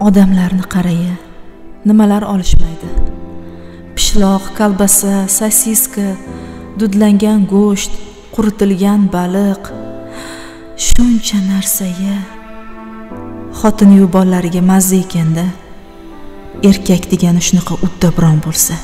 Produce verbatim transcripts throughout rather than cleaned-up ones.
Odamlarni qaraya, nimalar olishmaydi. Pishloq, kolbasa, sosiska, dudlangan go'sht, quritilgan baliq, shuncha narsaga xotin-yu bolalariga mazza ekanda, erkak degani shunaqa uddaburon bo'lsa.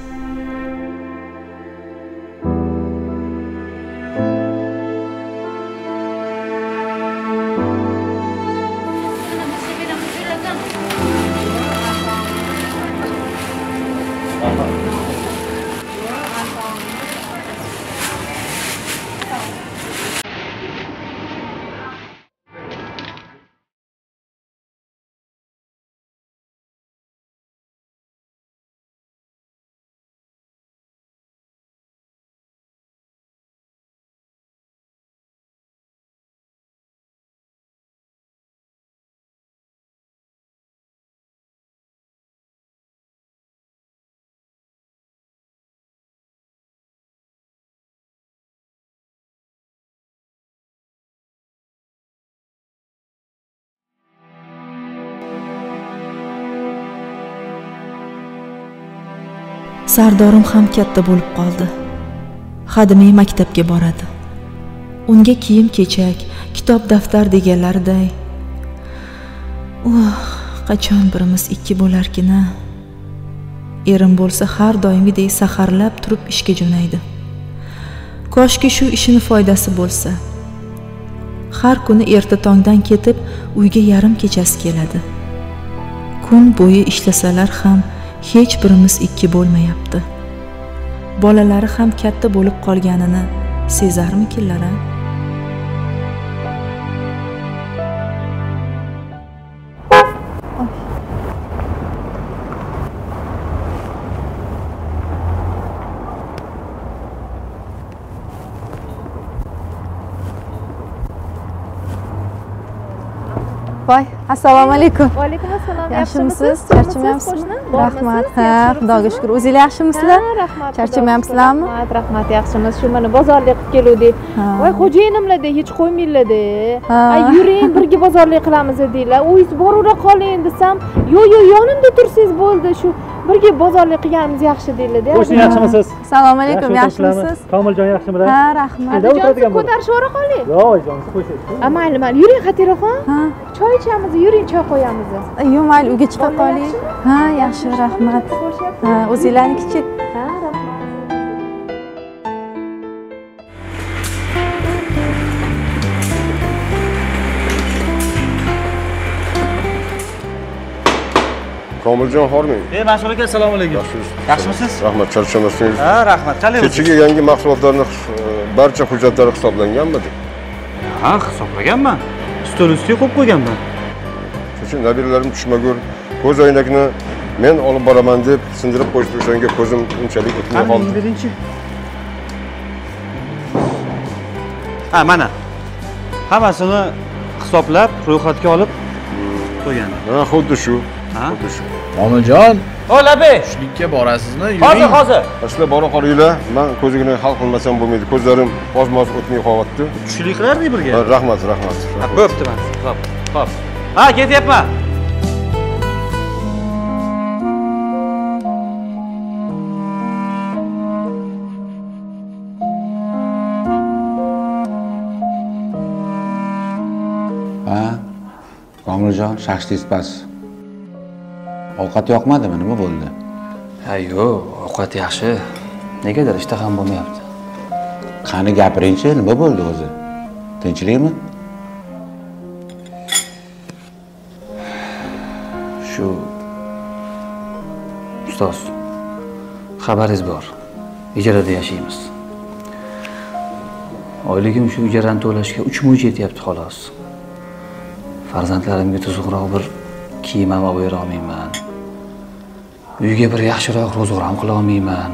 Sardorim ham katta bo'lib qoldi. Xadimiy maktabga boradi. Unga kiyim-kechak, kitob, daftar deganlarday. Oh, qachon birimiz ikki bo'larkina. Erim bo'lsa har doimgidek saharlab turib ishga jo'naydi. Koshki shu ishini foydasi bo'lsa. Har kuni erta tongdan ketib, uyga yarim kechasi keladi. Kun bo'yi ishlasalar ham hech birimiz ikki bo'lmayapti. Bolalari ham katta bo'lib qolganini sezarmikinlar? Voy, assalomu alaykum. Va alaykum assalom. Yaxshimisiz? Charchamayapsizmi? Rahmat. Ha, Xudoga shukr. O'zinglar yaxshimisizlar? Rahmat. Charchamayapsizlarmi? Rahmat, rahmat, yaxshimiz. Shu mana bozorlik qilib keluvdik. Voy, xo'jayinimlarda hech qo'ymaylar-da. Ay, yuring, birga bozorlik qilamiz deydilar. O'zingiz borura qoling desam, "Yo'q, yo'q, yonimda tursangiz bo'ldi, shu birga bozorlik qilganimiz yaxshi" deydilar-da. Qo'shni yaxshimisiz? Assalomu alaykum, yaxshimisiz? Komiljon yaxshimi? Ha, rahmat. Ko'tarishib ora qoling. Yo'q, jonsiz qo'ysiz. A, mayli, mayli. Yuring, Xatiraxon. Ha. Choy ichamiz, yuring, choy qo'yamiz. Yo'q, mayli, uyga chiqa qoling. Ha, yaxshi, rahmat. Ha, o'zinglarnikichi? Ha, rahmat. Komiljon hormang. Ey, Mas'ul aka, assalomu alaykum. Yaxshimisiz? Rahmat, charchamasdingiz. Ha, rahmat. Qalay o'zingiz? Kechaga yangi mahsulotlarning barcha hujjatlari hisoblanganmidi? Ha, hisoblaganman. Stol ustiga qo'yib qo'yganman. Kecha nabiralarim tushmagur, ko'z oynakni men olib boraman deb sindirib qo'yishdi, o'shanga ko'zim unchalik o'tmay qoldi. Qani, bering-chi. Ha, mana. Hammasini hisoblab, ro'yxatga olib qo'ygan. Ha, xuddi shu. Ha? Xuddi shu. Onajon, Olabe, tushlikka borasizmi? hozir, hozir. Asla bora qolinglar. Men ko'zigini hal qilmasam bo'lmaydi. Ko'zlarim oz-moz o'tmay qolyapti. Tushlik qilardik birga. Rahmat, rahmat. Ha, bo'pti mana. Xo'p, xo'p. Ha, ketyapman. Ha? Komiljon, shashtingiz pas. Ovqat yoqmadimi? Nima bo'ldi? Ha, yo'q, ovqat yaxshi. Negadir ishtaham bo'lmayapti. Qani gapiring-chi, nima bo'ldi o'zi? Tinchlikmi? Shu ustoz, xabaringiz bor. Ijarada yashaymiz. Oyligim shu ijarani to'lashga uch ming yetyapti xolos. Farzandlarimga tuzukroq bir kiyim ham olib bera olmayman. Uyga bir yaxshiroq ro'zg'or ham qila olmayman.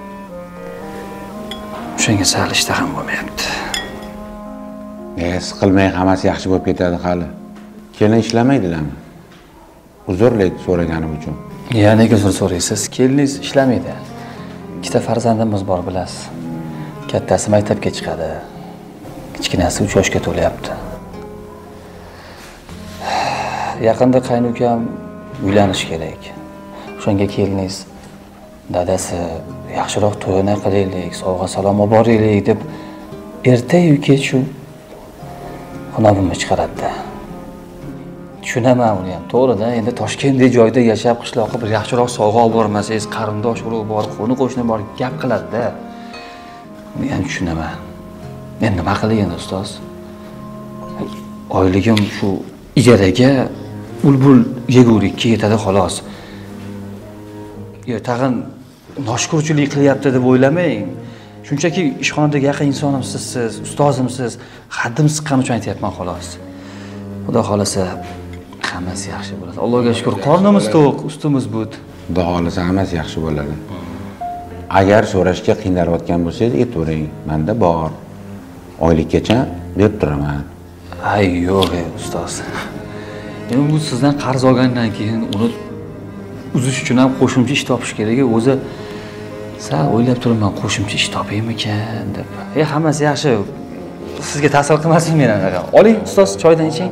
O'shanga sal ishtaham bo'lmayapti. E, siqilmang, hammasi yaxshi bo'lib ketadi hali. Kelin ishlamaydilarmi? Uzrlik so'raganim uchun. Ya, nega uzr so'raysiz? Keliningiz ishlamaydi. Ikkita farzandimiz bor, bilasiz. Kattasi maktabga chiqadi. Kichkinasi uch yoshga to'layapti. Yaqinda qaynukam uylanish kerak. O'shanga keliningiz dadasi yaxshiroq to'yini qilaylik, sovg'a salom olib boraylik deb erta-yu kech shu xunobimni chiqaradi. Tushunaman uni ham, to'g'ri-da, endi Toshkentdek joyda yashab, qishloqqa bir yaxshiroq sovg'a olib bormasangiz, qarindosh urug' bor, qo'ni-qo'shni bor gap qiladi-da. Buni ham tushunaman. Men nima qilay endi ustoz? Oyligim shu ijaraga bulbul yegulikka yetadi xolos. Yo, tag'in noshkurchilik qilyapti deb o'ylamang. Shunchaki ishxonadagi yaqin insonimsiz siz, ustozimsiz, haddim siqqani uchun aytayapman xolos. Xudo xolasa hammasi yaxshi bo'ladi. Allohga shukr, qornimiz to'q, ustimiz but. Xudo xolasa hammasi yaxshi bo'ladi. Agar so'rashga qiynalayotgan bo'lsangiz, aytavering. Menda bor. Oylikkacha berib turaman. Ay, yo'q, ustoz. Endi bu sizdan qarz olgandan keyin uni uzish uchun ham qo'shimcha ish topish kerak. O'zi sal o'ylab turibman, qo'shimcha ish topaymikan deb. Ey, hammasi yaxshi. Sizga ta'sir qilmasin men anaqa. Oling, ustoz, choydan iching.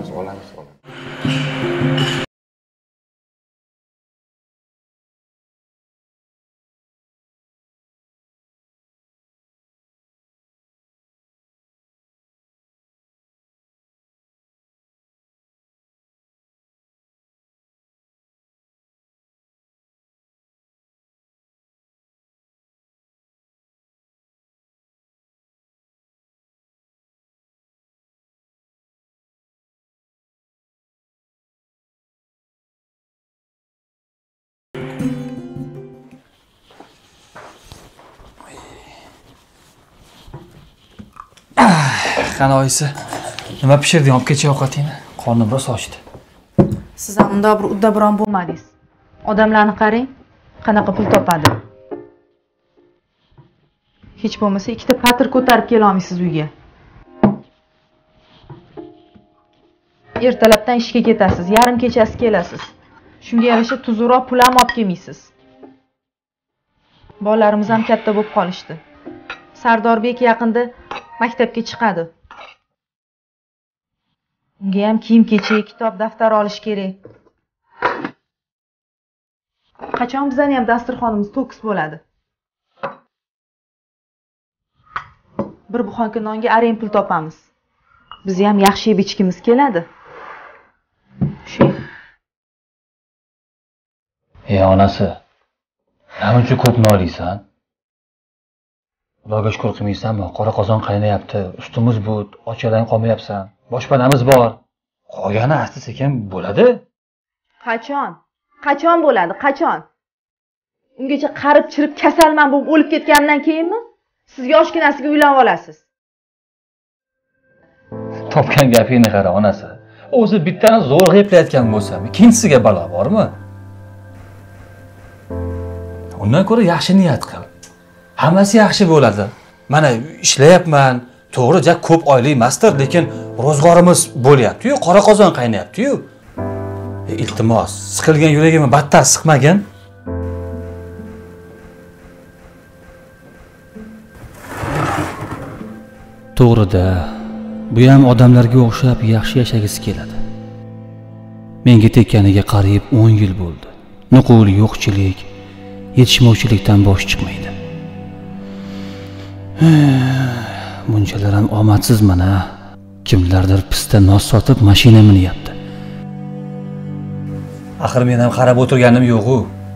Qani oyisi, nima pishirding olib kecha ovqatingni? Qornim biroz ochdi. Siz ham unda bir uddabiron bo'lmadingiz. Odamlarni qarang, qanaqa pul topadi. Hech bo'lmasa ikkita patr ko'tarib kela olmaysiz uyga. Ertalabdan ishga ketasiz, yarim kechasi kelasiz. Shunga yarasha tuzukroq pul ham olib kelmaysiz. Bolalarimiz ham katta bo'lib qolishdi. Sardorbek yaqinda maktabga chiqadi. Unga ham kiyim-kechak, kitob, daftar olish kerak. Qachon bizning ham dasturxonimiz to'kis bo'ladi? Bir buxonka nonga arang pul topamiz. Biz ham yaxshi yeb ichkimiz keladi. Shu. Ey onasi, nima uchun ko'p nolaysan? Xudoga shukr qilmaysanmi? Qora qozon qaynayapti, ustimiz but, ochalang qolmayapsan. Boshpanamiz bor. Qolgani asta-sekin bo'ladi. Qachon? Qachon bo'ladi? Qachon? Ungacha qarib chirib kasalman bo'lib o'lib ketgandan keyinmi? Siz yoshginasiga uylanib olasiz. Topgan gapingni qara onasi. O'zi bittani zo'rg'a eplayotgan bo'lsam, ikkinchisiga balo bormi? Undan ko'ra yaxshi niyat qil. Hammasi yaxshi bo'ladi. Mana ishlayapman, to'g'ri, ja ko'p oylik emasdir, lekin ro'zg'orimiz bo'lyapti-yu, qora qozon qaynayapti-yu. E, iltimos, siqilgan yuragimni battar siqmagin. To'g'ri-da, bu ham odamlarga o'xshab yaxshi yashagisi keladi. Menga tekkaniga qariyb o'n yil bo'ldi. Nuqul yo'qchilik, yetishmovchilikdan bosh chiqmaydi. Bunchalar ham omadsiz mana. Kimlardir pista nos sotib mashina minyapti. Axir men ham qarab o'tirganim yo'q-ku.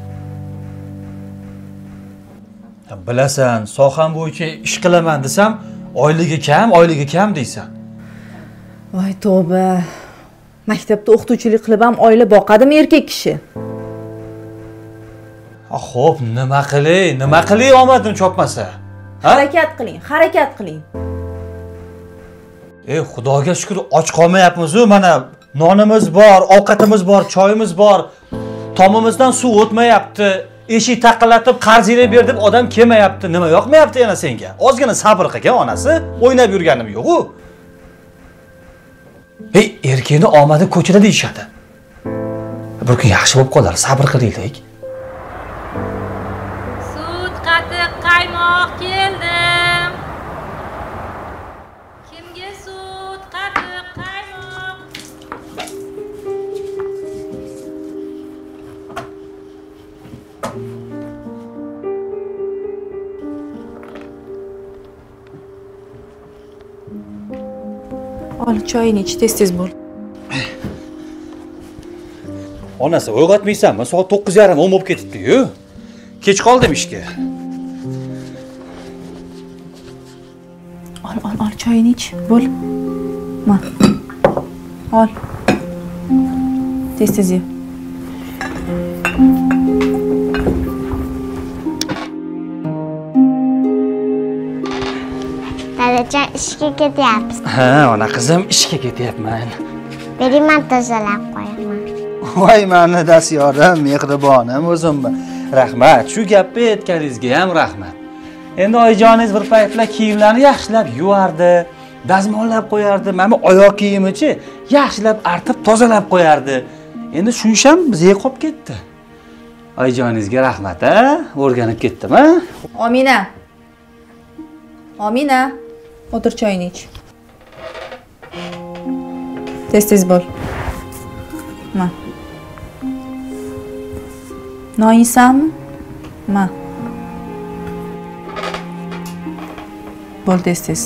Bilasan, soham bo'yicha ish qilaman desam, oyligi kam, oyligi kam deysan. Voy tavba. Maktabda o'qituvchilik qilib ham oila boqadimi erkak kishi? Ha, xo'p, nima qilay? Nima qilay omadim chopmasa? Harakat qiling, harakat qiling. Ey, Xudoga shukr, och qolmayapmiz-ku, mana nonimiz bor, ovqatimiz bor, choyimiz bor. Tomimizdan suv o'tmayapti. Eshik taqillatib qarzingni ber deb odam kelmayapti. Nima yoqmayapti yana senga? Ozgina sabr qilgan onasi, o'ynab yurganim yo'q-ku. Ey, erkakni omadi ko'chada deyshadi. Bir kun yaxshi bo'lib qolar, sabr qilaylik. Sut, qatiq, qaymoq keldim. Kimga sut, qatiq, qaymoq? ol choyini ich, tez-tez bo'l. Onasi, uyg'otmaysanmi? Soat to'qqiz yarim o'n bo'lib ketibdi-yu. Kech qoldim ishga. Ol, ol, ol choyini ich, bo'l. Ma. Ol. Tez-tez ye. Dadajon ishga ketyapsiz. Ha, ona qizim ishga ketyapman. Bering, men tozalab qo'yaman. Voy, mani dastyorim, mehribonim o'zimmi. Rahmat, shu gapni aytganingizga ham rahmat. Endi oyijoningiz bir paytlar kiyimlarni yaxshilab yuvardi, dazmollab qo'yardi. Mana bu oyoq kiyimichi yaxshilab artib tozalab qo'yardi. Endi shunish ham bizga qolib ketdi. Oyijoningizga rahmat, ha? O'rganib ketdim, ha? Omina. Omina, o'tir choyini ich. Tez-tez bo'l. Ma. Non yeysanmi? Ma. Bo'l tez-tez.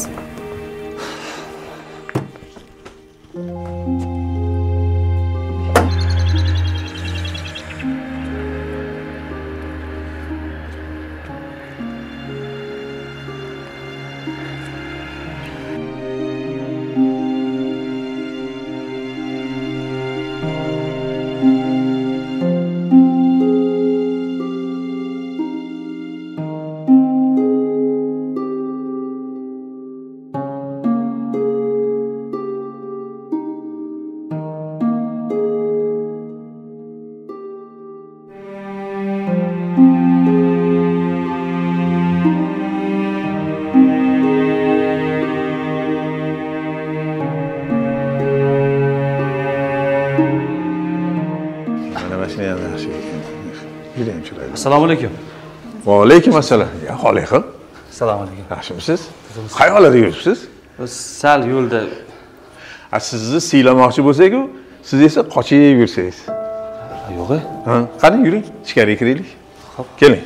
Assalomu alaykum. Va alaykum assalom. Ya, Xoliqim. Assalomu alaykum. Yaxshimisiz? Qayoqlarda yuribsiz? Sal yo'lda. A sizni siylamoqchi bo'lsak-ku, siz esa qochib yursangiz. Yo'q-a? Ha, qani yuring, ichkariga kiraylik. Xo'p, keling.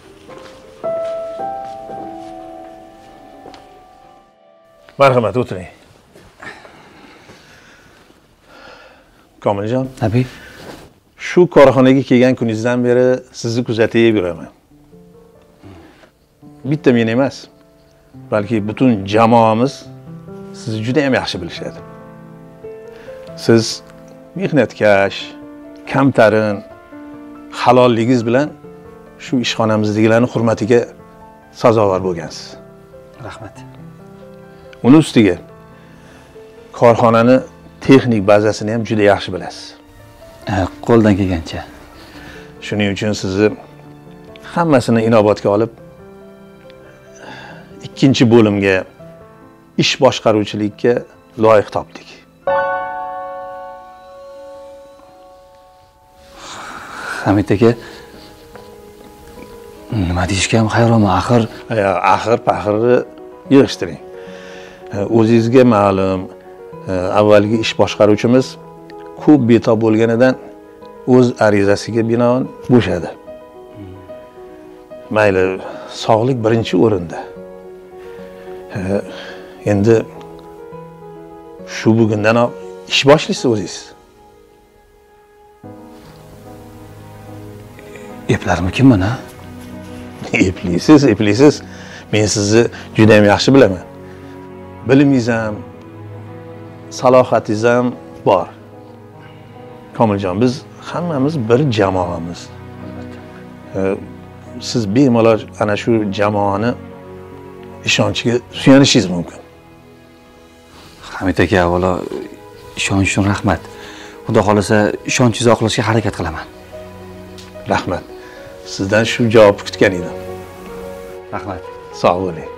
Marhamat, o'tiring. Komiljon. Tabii. Shu korxonaga kelgan kuningizdan beri sizni kuzatib yuraman. Bitta men emas, balki butun jamoamiz sizni juda ham yaxshi bilishadi. Siz mehnatkash, kamtarin, halolligingiz bilan shu ishxonamizdagilarning hurmatiga sazovor bo'lgansiz. Rahmat. Uni ustiga korxonani texnik bazasini ham juda yaxshi bilasiz. Qo'ldan kelgancha. Shuning uchun sizni hammasini inobatga olib ikkinchi bo'limga ish boshqaruvchilikka loyiq topdik. Hamid aka, nima deyishga ham hayronman, axir. Ya, axir paxirni yig'ishtiring. O'zingizga ma'lum, avvalgi ish boshqaruvchimiz ko'p betob bo'lganidan o'z arizasiga binoan bo'shadi. Mayli, sog'lik birinchi o'rinda. Endi shu bugundanoq ish boshlaysiz o'zingiz. Eplarmikin mana? Eplaysiz, eplaysiz. Men sizni juda ham yaxshi bilaman. Bilimingiz ham, salohatingiz ham bor. Komiljon, biz hammamiz bir jamoamiz. Siz bemalol ana shu jamoani ishonchiga suyanishingiz mumkin. Hamid aka, avvalo ishonch uchun rahmat. Xudo xolasa ishonchingizni oqlashga harakat qilaman. Rahmat. Sizdan shu javob kutgan edim. Rahmat. Sog' bo'ling.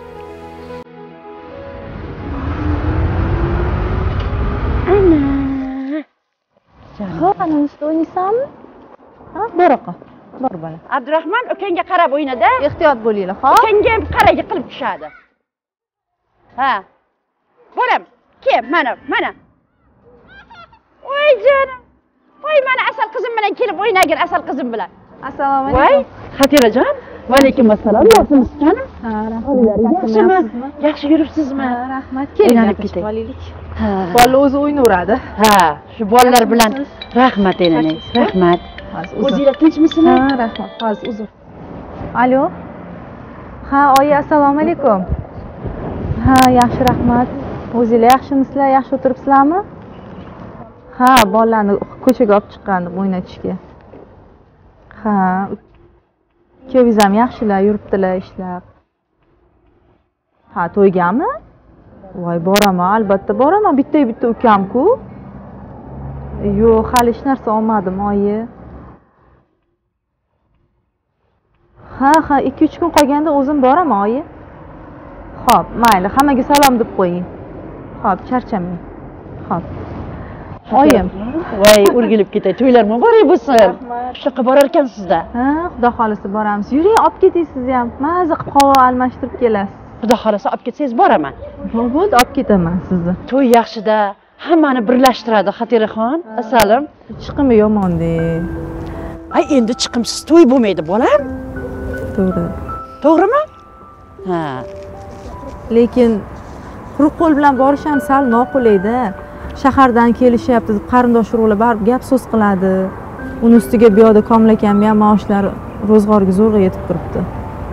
Xo'p, ana ustida o'ynaysanmi? Ha, boraqa. Bor bola. Abdurahmon, ukangga qarab o'ynada. Ehtiyot bo'linglar, xo'p? Ukangga ham qara yiqilib tushadi. Ha. Bolam, kel, mana, mana. Voy jonim. Voy, mana asal qizim bilan kelib o'ynagin, asal qizim bilan. Assalomu alaykum. Voy, Xatirajon. Va alaykum assalom. Yaxshimisiz jonim? Ha, rahmat. Yaxshimi? Yaxshi yuribsizmi? Ha, rahmat. Keling, ketib olaylik. Ha. Bola o'zi o'ynaveradi. Ha, shu bolalar bilan rahmat enene. Rahmat. O'zinglar tinchmisizlar? Ha, rahmat. Hozir uzr. Alo. Ha, oyi, assalomu alaykum. Ha, yaxshi, rahmat. O'zinglar yaxshimisizlar? Yaxshi o'tiribsizlarmi? Ha, bolalarni ko'chaga olib chiqqandim o'ynatishga. Ha, ikkovingiz ham yaxshilar, yuribdilar ishlab. Ha, to'ygami? Voy, boraman, albatta boraman. Bitta-bitta ukam-ku. Yo'q, hali hech narsa olmadim, oyi. Ha, ha, ikki uch kun qolganda o'zim boraman, oyi. Xo'p, mayli, hammaga salom deb qo'ying. Xo'p, charchamang. Xo'p. Oyim. Voy, o'rgilib ketay. To'ylar muborak bo'lsin. Shu yoqqa borar ekansizda. Ha, xudo xolisa boramiz. Yuring, olib keting siz ham. Maza qilib havo almashtirib kelasiz. Xudo xolasa olib ketsangiz boraman. Bo'ldi, olib ketaman sizni. To'y yaxshida, hammani birlashtiradi, Xotiraxon. Asalim. Chiqimi yomon-da. Ay, endi chiqimsiz to'y bo'lmaydi, bolam. To'g'ri. To'g'rimi? Ha. Lekin quruq qo'l bilan borish ham sal noqulay-da. Shahardan kelishyapti deb qarindosh urug'lar barib gap so'z qiladi. Uni ustiga bu yoqda komlakam ham maoshlar ro'zg'orga zo'rg'a yetib turibdi.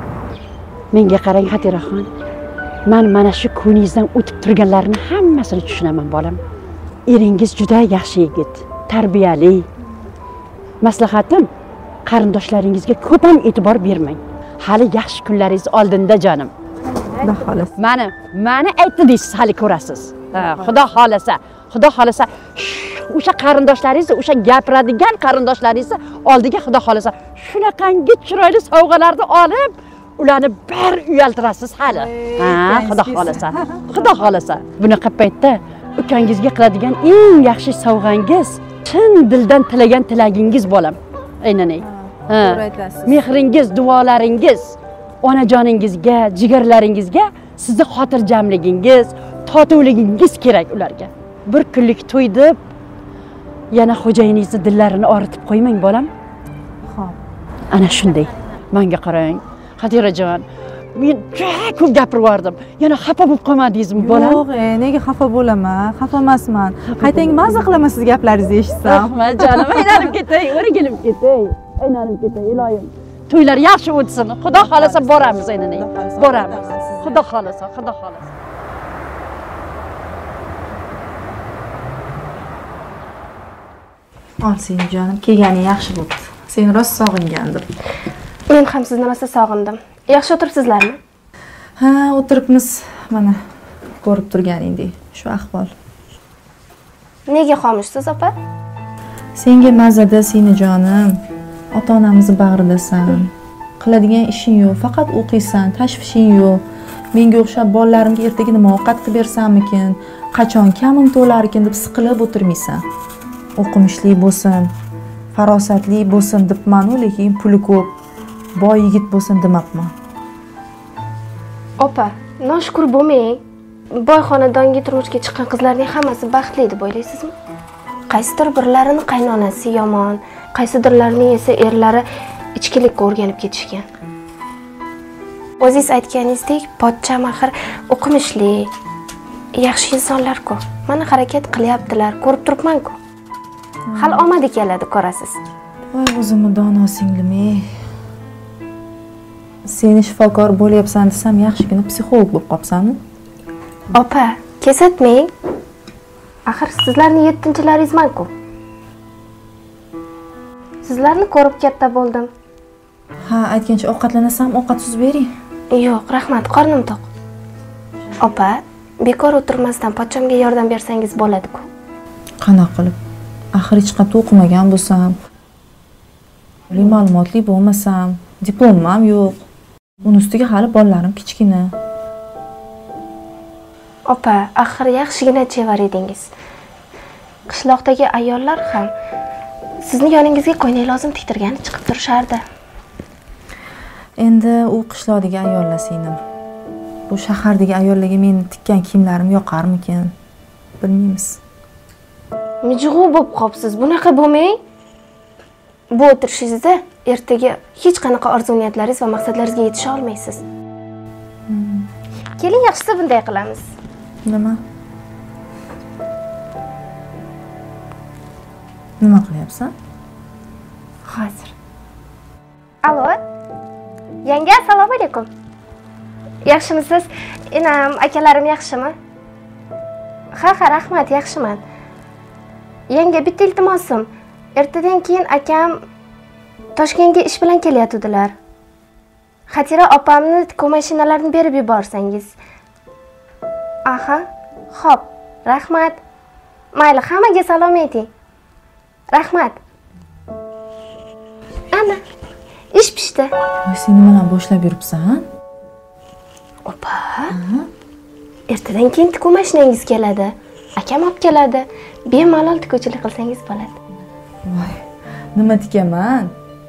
Menga qarang, Xotiraxon. Men mana shu ko'nglingizdan o'tib turganlarni hammasini tushunaman, bolam. Eringiz juda yaxshi yigit, tarbiyali. Maslahatim, qarindoshlaringizga ko'p ham e'tibor bermang. Hali yaxshi kunlaringiz oldinda, jonim. Xudo xolasa. Mani, mani aytdi deysiz, hali ko'rasiz. Ha, xudo xolasa. Xudo xolasa, o'sha qarindoshlaringiz, o'sha gapiradigan qarindoshlaringiz oldiga xudo xolasa shunaqangi chiroyli sovg'alarni olib, ularni bir uyaltirasiz hali. Ha, xudo xolasa. Xudo xolasa. Bunaqa paytda ukangizga qiladigan eng yaxshi sovg'angiz chin dildan tilagan tilagingiz bo'lam. Aynan. Ha. Mehringiz, duolaringiz, onajoningizga, jigarlaringizga sizni xotirjamligingiz, totuvligingiz kerak ularga. Bir kunlik to'y deb yana xo'jayiningizni dillarini og'ritib qo'ymang, bolam. Xo'p. Ana shunday. Menga qarang, Xotirajon. Men juda ko'p gapirib yubordim. Yana xafa bo'lib qolmadingizmi, bolam? Yo'q, nega xafa bo'laman? Xafa emasman. Qaytang maza qilaman siz gaplaringizni eshitsam. Rahmat, jonim. Aylanib ketay, o'rgilib ketay. Aylanib ketay, iloyim. To'ylar yaxshi o'tsin. Xudo xolasa boramiz endi. Boramiz. Xudo xolasa, xudo xolasa. Ol seni jonim, kelganing yaxshi bo'pti. Seni rost sog'ingandim. Men ham sizni rosa sog'indim. Yaxshi o'tiribsizlarmi? Ha, o'tiribmiz. Mana ko'rib turganingdek, shu ahvol. Nega xomushsiz, opa? Senga mazada seni jonim. Ota-onamizni bag'ridasan. Qiladigan ishing yo'q, faqat o'qiysan, tashvishing yo'q. Menga o'xshab bolalarimga ertaga nima ovqat qilib bersammikin, qachon kamim to'larkin deb siqilib o'tirmaysan. O'qimishli bo'lsin, farosatli bo'lsin debman-u, lekin puli ko'p, boy yigit bo'lsin demabman. Opa, noshukr bo'lmang. Boy xonadonga turmushga chiqqan qizlarning hammasi baxtli deb o'ylaysizmi? Qaysidir birlarining qaynonasi yomon, qaysidirlarining esa erlari ichkilikka o'rganib ketishgan. O'zingiz aytganingizdek, pochcham axir o'qimishli, yaxshi insonlar-ku. Mana harakat qilyaptilar, ko'rib turibman-ku. Hal omadi keladi, ko'rasiz. Voy, o'zimni dono singlim-ey. Seni shifokor bo'lyapsan desam, yaxshigina psixolog bo'lib qolibsanmi? Opa, kesatmang. Axir sizlarning yettinchilaringizman-ku. Sizlarni ko'rib katta bo'ldim. Ha, aytgancha ovqatlanasan, ovqat suzib bering. Yo'q, rahmat, qornim to'q. Opa, bekor o'tirmasdan pochchamga yordam bersangiz bo'ladi-ku. Qanaqa qilib? Axir hech qayerda o'qimagan bo'lsam, ma'lumotli bo'lmasam, diplomim ham yo'q. Uni ustiga hali bolalarim kichkina. Opa, axir yaxshigina chevar edingiz. Qishloqdagi ayollar ham sizni yoningizga ko'ylak lozim tiktirgani chiqib turishardi. Endi u qishloqdagi ayollar singlim. Bu shahardagi ayollarga meni tikkan kiyimlarim yoqarmikin? Bilmaymiz. Mijg'u bo'lib qopsiz, bunaqa bo'lmang. Bu o'tirishingizda ertaga hech qanaqa orzu-niyatlaringiz va maqsadlaringizga yetisha olmaysiz. Keling, yaxshisi bunday qilamiz. Nima? Nima qilyapsan? Hozir. Alo. Yanga, assalomu alaykum. Yaxshimisiz? Enam, akalarim yaxshimi? Ha, ha, rahmat, yaxshiman. Yanga, bitta iltimosim. Ertadan keyin akam Toshkentga ish bilan kelyaptilar. Xatira opamni tikuv mashinalarini berib yuborsangiz. Aha, xo'p, rahmat. Mayli, hammaga salom ayting. Rahmat. Ana, ish pishdi. Voy, sen nimadan boshlab yuribsan? Opa. Ertadan keyin tikuv mashinangiz keladi. Akam olib keladi. Bemalol tikuvchilik qilsangiz bo'ladi. Voy, nima tikaman?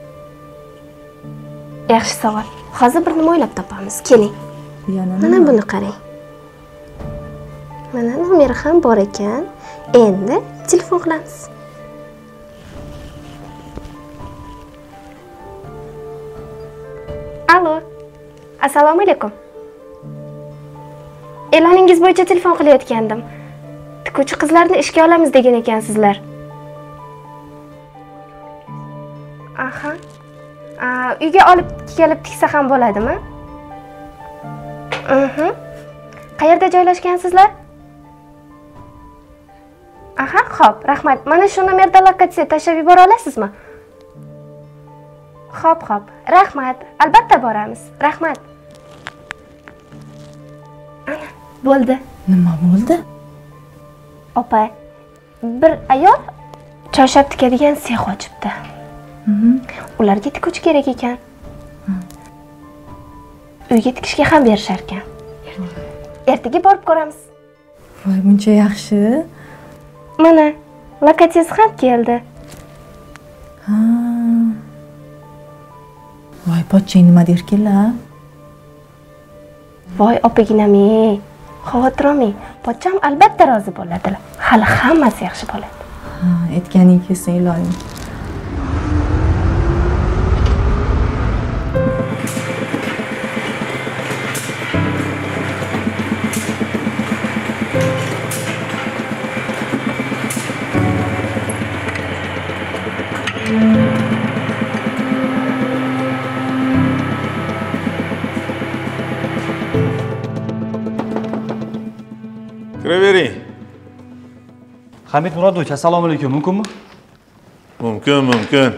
Yaxshi savol. Hozir bir nima o'ylab topamiz. Keling. Yana mana buni qarang. Mana nomeri ham bor ekan. Endi telefon qilamiz. Alo. Assalomu alaykum. E'loningiz bo'yicha telefon qilayotgandim. Tikuvchi qizlarni ishga olamiz degan ekansizlar. Aha. A, uyga olib kelib tiksa ham bo'ladimi? Mhm. Qayerda joylashgansizlar? Aha, xo'p, rahmat. Mana shu nomerda lokatsiya tashlab yubora olasizmi? Xo'p, xo'p. Rahmat. Albatta boramiz. Rahmat. Ana, bo'ldi. Nima bo'ldi? Opa, bir ayol choyshab tikadigan sex ochibdi. Ularga tikuvchi kerak ekan. Uyga tikishga ham berishar ekan. Ertaga borib ko'ramiz. Voy, buncha yaxshi. Mana, lokatsiyasi ham keldi. Ha. Voy, pochchang nima derkinlar? Voy, opaginam-ey, xavotir olmang. Pochcham albatta rozi bo'ladilar. Hali hammasi yaxshi bo'ladi. Ha, aytganing kelsin, iloyim. Kiravering. Hamid Murodovich, assalomu alaykum. Mumkinmi? Mumkin, mumkin.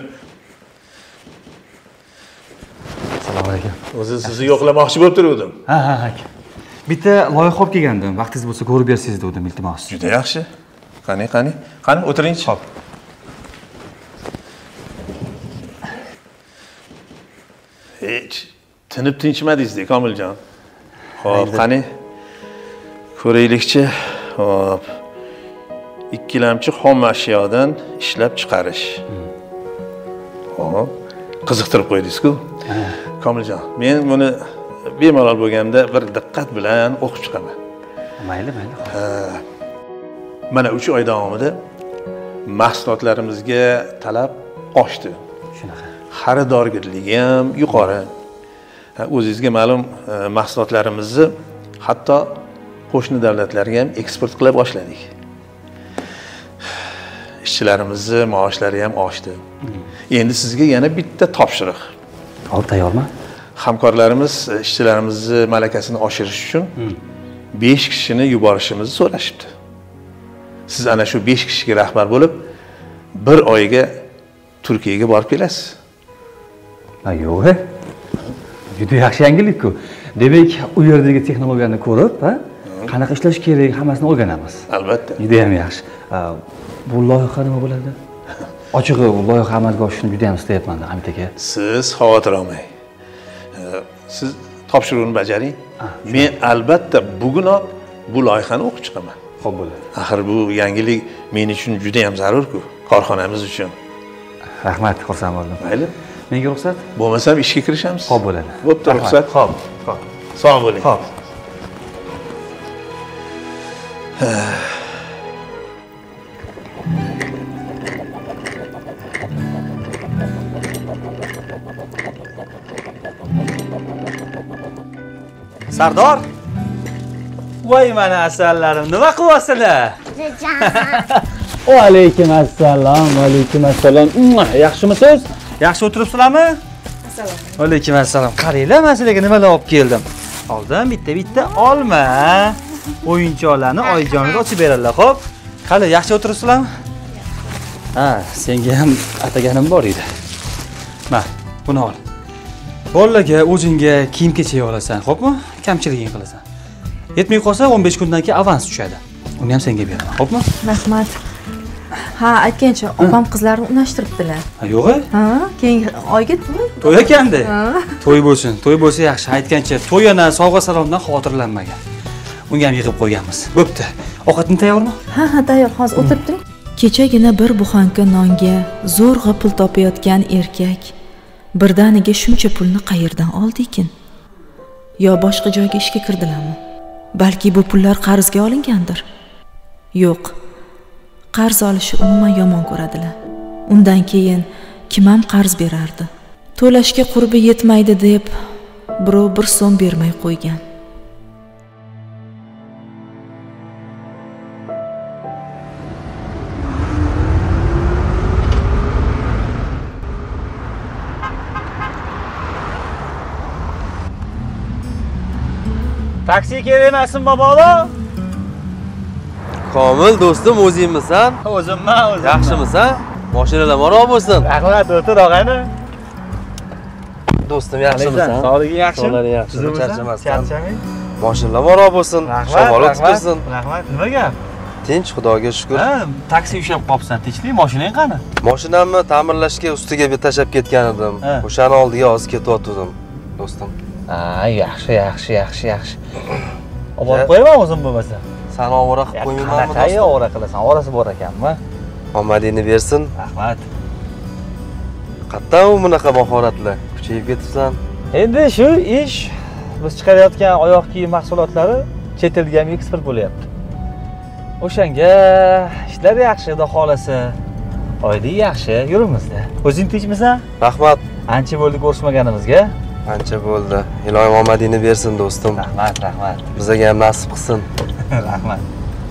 Assalomu alaykum. O'zi sizni yo'qlamoqchi bo'lib turdim. Ha, ha, ha. Bitta loyiha olib kelgandim. Vaqtingiz bo'lsa ko'rib bersangiz dedim, iltimos. Juda yaxshi. Qani, qani. Qani, o'tiringchi. Xo'p. Hech tinib tinchmadingiz-da, Komiljon. Xo'p, qani. Ko'raylikchi. Xo'p. Ikkilamchi xom ashyodan ishlab chiqarish. Xo'p. Qiziqtirib qo'ydingiz-ku. Komiljon, men buni bemalol bo'lganda bir diqqat bilan o'qib chiqaman. Mayli, mayli. Mana uch oy davomida mahsulotlarimizga talab oshdi. Shunaqa. Xaridorgirligi ham yuqori. O'zingizga ma'lum, mahsulotlarimizni hatto qo'shni davlatlarga ham eksport qila boshladik. Ishchilarimizning maoshlari ham oshdi. Endi sizga yana bitta topshiriq. Hop, tayyormi? Hamkorlarimiz ishchilarimizning malakasini oshirish uchun besh kishini yuborishimizni so'rashibdi. Siz ana shu besh kishiga rahbar bo'lib, bir oyga Turkiyaga borib kelasiz. Ha, yo'q. Juda yaxshi yangilik-ku. Demak, u yerdagi texnologiyani ko'rib, ha? Qanaqa ishlash kerak, hammasini o'rganamiz. Albatta. Juda ham yaxshi. Bu loyiha nima bo'ladi? Ochig'i, bu loyiha amalga oshishini juda ham istayapman, Hamid aka. Siz xavotir olmang. Siz topshiriqni bajaring. Men albatta bugunoq bu loyihani o'qib chiqaman. Xo'p bo'ladi. Axir bu yangilik men uchun juda ham zarur-ku, korxonamiz uchun. Rahmat, xursand bo'ldim. Mayli. Menga ruxsat? Bo'lmasam ishga kirishamiz. Xo'p bo'ladi. Bo'pti, ruxsat. Xo'p, xo'p. Sog' bo'ling. Xo'p. Sardor. Voy mana asallarim, nima qilyapsizlar? Va alaykum assalom, va alaykum assalom. Yaxshimisiz? Yaxshi o'tiribsizlarmi? Assalom. Va alaykum assalom. Qaranglar, men sizlarga nimalar olib keldim. Oldim bitta-bitta olma. O'yinchoqlarni oyijonga ochib beradilar, xo'p? Qani, yaxshi o'tiribsizlarmi? Ha, senga ham ataganim bor edi. Mana, buni ol. Bolalarga o'zingga kiyim-kechak olasan, xo'pmi? Kamchiliging qilasan. Yetmay qolsa o'n besh kundan keyin avans tushadi. Uni ham senga beraman, xo'pmi? Rahmat. Ha, aytgancha, opam qizlarni unashtiribdilar. Ha, yo'q-a? Ha, keyingi oyga to'y. To'y ekanda. To'y bo'lsin, to'y bo'lsa yaxshi. Aytgancha, to'yana sovg'a salomdan xotirlanmagan. Unga ham yig'ib qo'yganmiz. Bo'pti. Ovqating tayyormi? Ha, ha, tayyor. Hozir o'tirib turing. Kechagina bir buxanka nonga zo'rg'a pul topayotgan erkak birdaniga shuncha pulni qayerdan oldi ekan? Yo boshqa joyga ishga kirdilarmi? Balki bu pullar qarzga olingandir. Yo'q. Qarz olishni umuman yomon ko'radilar. Undan keyin kim ham qarz berardi? To'lashga qurbi yetmaydi deb birov bir so'm bermay qo'ygan. Taksi kerak emasmi, bobolo? Komil do'stim, o'zingmisan? O'zimman, o'zim. Yaxshimisan? Mashinalar maro bo'lsin. Rahmat, o'tir og'ayni. Do'stim, yaxshimisan? Sog'liging yaxshimi? Sog'liging yaxshimi? Charchamasdan. Charchamang. Mashinalar maro bo'lsin. Shamol o'tib tursin. Rahmat. Nima gap? Tinch, Xudoga shukr. Ha, taksi ushlab qolibsan. Tinchlik, mashinang qani? Mashinamni ta'mirlashga ustiga bir tashab ketgan edim. O'shani oldiga hozir ketyotgandim, do'stim. Ha, yaxshi, yaxshi, yaxshi, yaxshi. Olib qo'yaman o'zim bo'lmasa. San ovora qilib qo'ymaymanmi do'stim? Qanaqa ovora qilasan? Orasi bor ekanmi? Omadingni bersin. Rahmat. Qayerdan u bunaqa mahoratlar? Kuchayib ketibsan. Endi shu ish biz chiqarayotgan oyoq kiyim mahsulotlari chet elga ham eksport bo'lyapti. O'shanga ishlar yaxshi, xudo xolasa. Oylik yaxshi, yurimizda. O'zing tinchmisan? Rahmat. Ancha bo'ldi ko'rishmaganimizga. Ancha bo'ldi. Iloyim omadingni bersin do'stim. Rahmat, rahmat. Bizga ham nasib qilsin. Rahmat.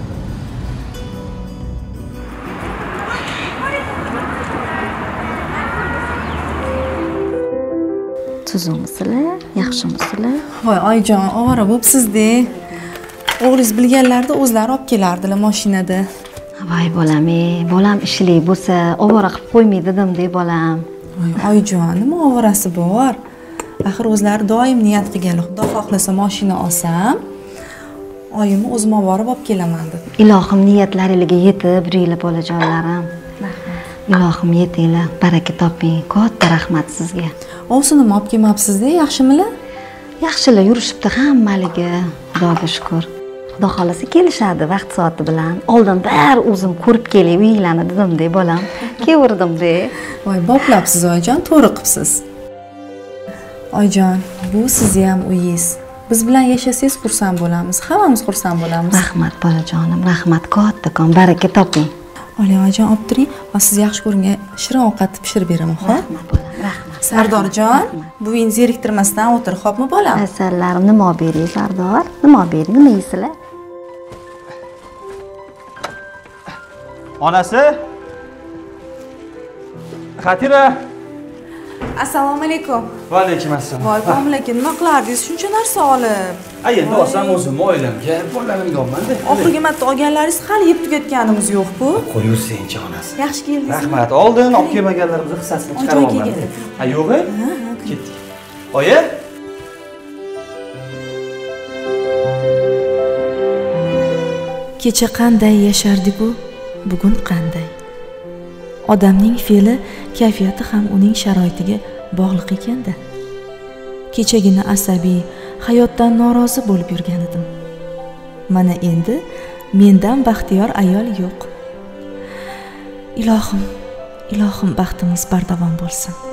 Tuzukmisizlar? Yaxshimisizlar? Voy oyijon, ovora bo'psiz-da. O'g'lingiz bilganlarda o'zlari olib kelardilar mashinada. Voy bolam-ey, bolam ishli bo'lsa, ovora qilib qo'ymay dedim-da bolam. Voy oyijon, nima ovorasi bor? Axir o'zlari doim niyat qilganlar, xudo xohlasa mashina olsam, oyimni o'zim olib borib olib kelaman deb. Ilohim niyatlaringizga yetib, yuringlar bolajonlarim. Ilohim yetinglar, baraka toping. Katta rahmat sizga. Ovsini olib kelmabsiz-da, yaxshimilar? Yaxshilar yurishibdi hammaligi, Xudoga shukr. Xudo xolasa kelishadi vaqt soati bilan. Oldin bir o'zim ko'rib kelay uyinglarni dedim-da bolam. Kevirdim-da. Voy, boplabsiz oyijon, to'g'ri qilibsiz. Oyijon, bu sizni ham uyingiz. Biz bilan yashasangiz xursand bo'lamiz. Hammamiz xursand bo'lamiz. Rahmat bolajonim, rahmat kattakon, baraka toping. Oling oyijon, olib turing va siz yaxshi ko'rgan shirin ovqatni pishirib beraman, xo'p? Rahmat bolam, rahmat. Sardorjon, buving zeriktirmasdan o'tir, xo'pmi bolam? Asallarim, nima olib bering, Sardor? Nima olib bering? Nima yeysizlar? Onasi? Xatira. Assalomu alaykum. Va alaykum assalom. Voy, Komil aka, nima qilardingiz shuncha narsa olib? Ay, endi olsam o'zimni oilamga, bolalarimga olman-da. Oxirgi marta olganlaringiz hali yeb tugatganimiz yo'q-ku. Qo'yursen-chi onasi. Yaxshi keldingiz. Rahmat. Oldin olib kelmaganlarimizni hissasini chiqarib olman. Ha, yo'q-a? Ketdik. Oyi? Kecha qanday yashardik-ku, bugun qanday? Odamning fe'li, kayfiyati ham uning sharoitiga bog'liq ekan-da. Kechagina asabiy, hayotdan norozi bo'lib yurgan edim. Mana endi mendan baxtiyor ayol yo'q. Ilohim, ilohim baxtimiz bardavom bo'lsin.